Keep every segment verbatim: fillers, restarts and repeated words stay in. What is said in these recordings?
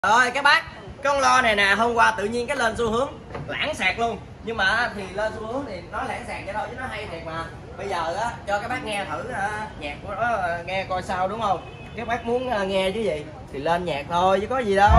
Rồi các bác, con lo này nè, hôm qua tự nhiên cái lên xu hướng lãng xẹt luôn. Nhưng mà thì lên xu hướng thì nó lãng xẹt vậy thôi chứ nó hay thiệt mà. Bây giờ á cho các bác nghe thử nhạc của nó nghe coi sao, đúng không? Các bác muốn nghe chứ gì thì lên nhạc thôi chứ có gì đâu.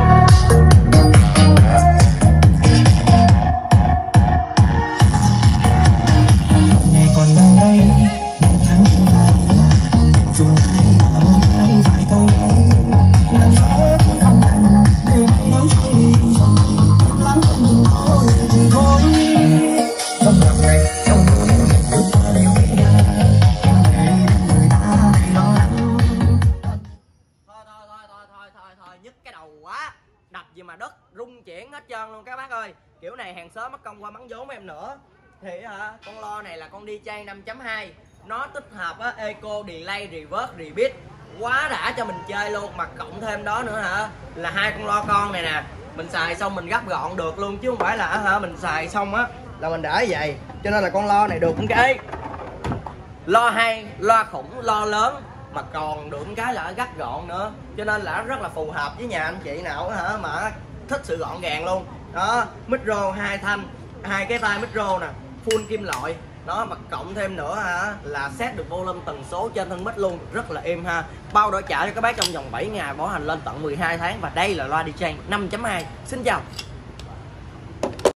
Nhức cái đầu quá, đập gì mà đất rung chuyển hết trơn luôn các bác ơi. Kiểu này hàng xóm mất công qua mắng vốn em nữa. Thì hả, con lo này là con đê gi năm chấm hai, nó tích hợp á, eco, delay, reverse, repeat, quá đã cho mình chơi luôn. Mà cộng thêm đó nữa hả, là hai con lo con này nè, mình xài xong mình gấp gọn được luôn, chứ không phải là hả mình xài xong á là mình để vậy. Cho nên là con lo này được một cái lo hay, loa khủng, lo lớn, mà còn được cái là gắt gọn nữa, cho nên là rất là phù hợp với nhà anh chị nào hả mà thích sự gọn gàng luôn. Đó, micro hai thanh, hai cái tai micro nè, full kim loại đó, mà cộng thêm nữa hả là set được volume tần số trên thân mic luôn, rất là êm ha. Bao đổi trả cho các bác trong vòng bảy ngày, bảo hành lên tận mười hai tháng. Và đây là loa đê gi năm chấm hai. Xin chào.